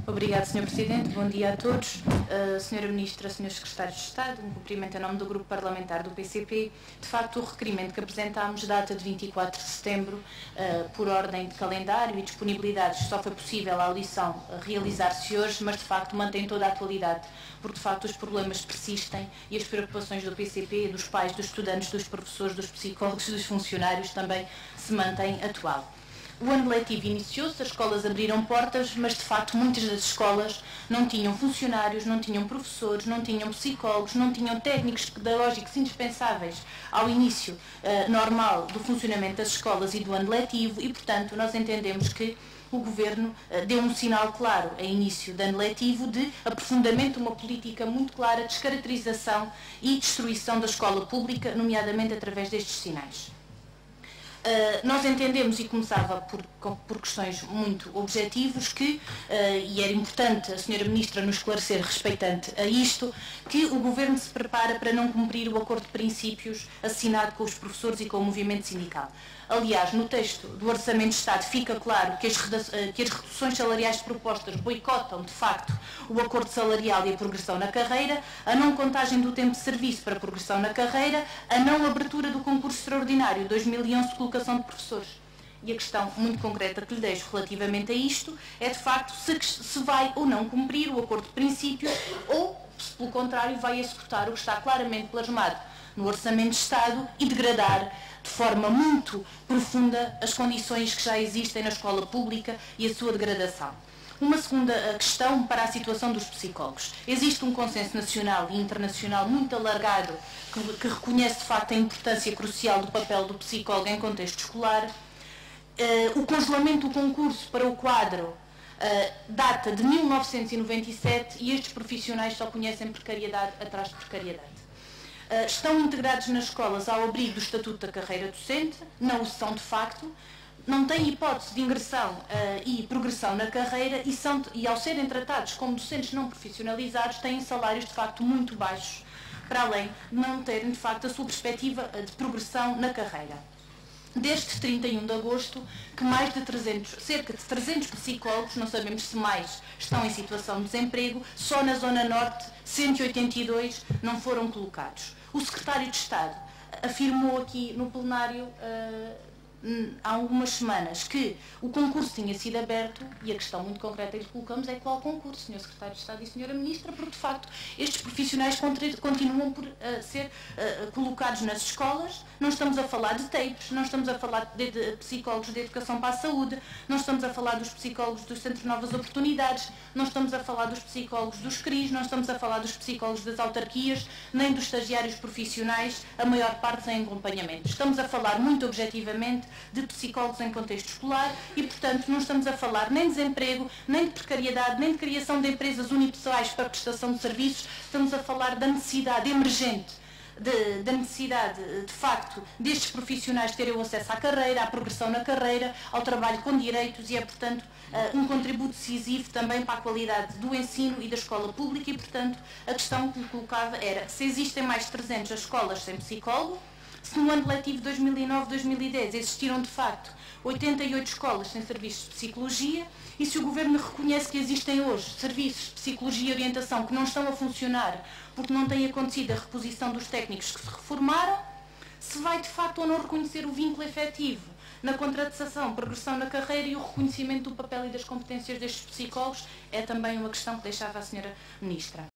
Obrigada, Sr. Presidente. Bom dia a todos. Sra. Ministra, Srs. Secretários de Estado, um cumprimento em nome do Grupo Parlamentar do PCP. De facto, o requerimento que apresentámos data de 24 de setembro, por ordem de calendário e disponibilidades. Só foi possível a audição realizar-se hoje, mas de facto mantém toda a atualidade, porque de facto os problemas persistem e as preocupações do PCP, dos pais, dos estudantes, dos professores, dos psicólogos, dos funcionários também se mantêm atual. O ano letivo iniciou-se, as escolas abriram portas, mas de facto muitas das escolas não tinham funcionários, não tinham professores, não tinham psicólogos, não tinham técnicos pedagógicos indispensáveis ao início normal do funcionamento das escolas e do ano letivo e, portanto, nós entendemos que o Governo deu um sinal claro a início de ano letivo de aprofundamento de uma política muito clara de descaracterização e destruição da escola pública, nomeadamente através destes sinais. Nós entendemos, e começava por questões muito objetivos, que, e era importante a Sra. Ministra nos esclarecer respeitante a isto, que o Governo se prepara para não cumprir o acordo de princípios assinado com os professores e com o movimento sindical. Aliás, no texto do Orçamento de Estado fica claro que as reduções salariais propostas boicotam, de facto, o acordo salarial e a progressão na carreira, a não contagem do tempo de serviço para a progressão na carreira, a não abertura do concurso extraordinário 2011 de colocação de professores. E a questão muito concreta que lhe deixo relativamente a isto é, de facto, se vai ou não cumprir o acordo de princípios ou, se pelo contrário, vai executar o que está claramente plasmado no Orçamento de Estado e degradar de forma muito profunda as condições que já existem na escola pública e a sua degradação. Uma segunda questão para a situação dos psicólogos. Existe um consenso nacional e internacional muito alargado que reconhece de facto a importância crucial do papel do psicólogo em contexto escolar. O congelamento do concurso para o quadro data de 1997 e estes profissionais só conhecem precariedade atrás de precariedade. Estão integrados nas escolas ao abrigo do Estatuto da Carreira Docente, não o são de facto, não têm hipótese de ingressão e progressão na carreira e ao serem tratados como docentes não profissionalizados têm salários de facto muito baixos, para além de não terem de facto a sua perspectiva de progressão na carreira. Desde 31 de agosto, que cerca de 300 psicólogos, não sabemos se mais, estão em situação de desemprego, só na Zona Norte 182 não foram colocados. O Secretário de Estado afirmou aqui no plenário há algumas semanas que o concurso tinha sido aberto e a questão muito concreta que colocamos é qual concurso, Sr. Secretário de Estado e Sra. Ministra, porque de facto estes profissionais continuam por ser colocados nas escolas. Não estamos a falar de TEIPs, não estamos a falar de psicólogos de educação para a saúde, não estamos a falar dos psicólogos dos Centros de Novas Oportunidades, não estamos a falar dos psicólogos dos CRIs, não estamos a falar dos psicólogos das autarquias, nem dos estagiários profissionais, a maior parte sem acompanhamento. Estamos a falar muito objetivamente de psicólogos em contexto escolar e, portanto, não estamos a falar nem de desemprego, nem de precariedade, nem de criação de empresas unipessoais para a prestação de serviços, estamos a falar da necessidade emergente, da necessidade, de facto, destes profissionais terem o acesso à carreira, à progressão na carreira, ao trabalho com direitos e é, portanto, um contributo decisivo também para a qualidade do ensino e da escola pública e, portanto, a questão que me colocava era se existem mais de 300 escolas sem psicólogo, se no ano letivo 2009-2010 existiram, de facto, 88 escolas sem serviços de psicologia e se o Governo reconhece que existem hoje serviços de psicologia e orientação que não estão a funcionar porque não tem acontecido a reposição dos técnicos que se reformaram, se vai, de facto, ou não reconhecer o vínculo efetivo na contratação, progressão na carreira e o reconhecimento do papel e das competências destes psicólogos é também uma questão que deixava a Sra. Ministra.